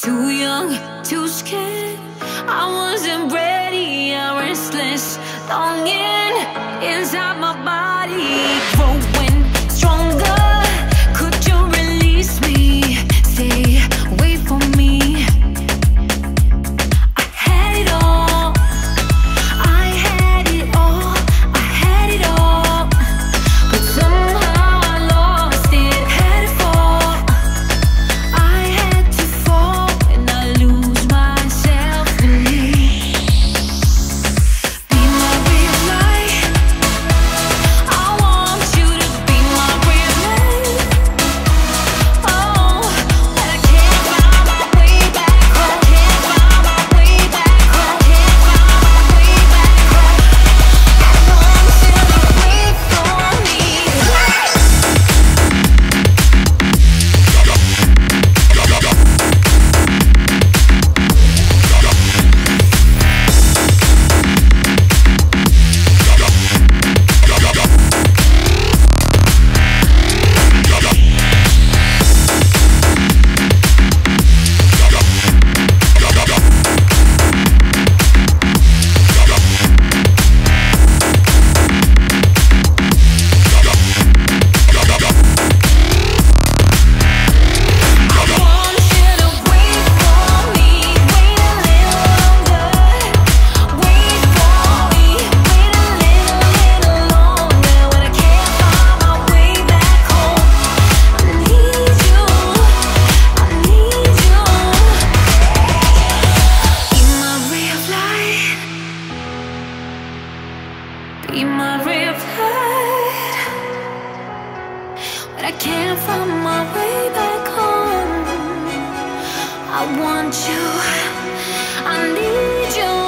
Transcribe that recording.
Too young, too scared. I wasn't ready, I'm restless, longing inside my body, growing stronger. Could you release me? Stay away from me. I had it all. I had it all. I had it all. But somehow I lost it. Had to fall. I had to fall and I lose myself in me. Be my real light. I want you to be my real light. Oh, but I can't find my way back home. Can't find my way back home. Can't find my way back home. I want you to wait for me. Be my real light. But I can't find my way back home. I want you, I need you.